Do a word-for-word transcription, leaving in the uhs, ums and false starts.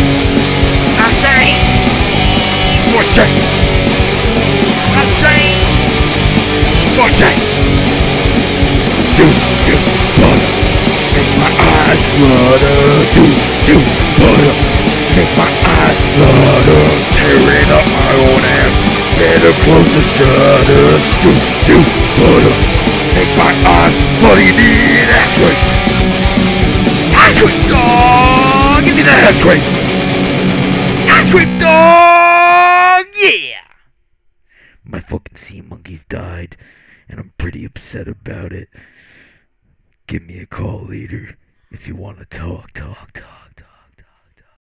I say, for shame. I say, for shame. Choo, choo, butter. Make my eyes flutter. Choo, choo, butter. Make my eyes flutter. Tearing up my own ass. Better close the shutters. Choo, choo, butter. Make my eyes funny. Need ice cream. Ice cream, dog. Give me that ice cream. Ice cream, dog. Yeah. My fucking sea monkeys died, and I'm pretty upset about it. Give me a call later if you want to talk, talk, talk.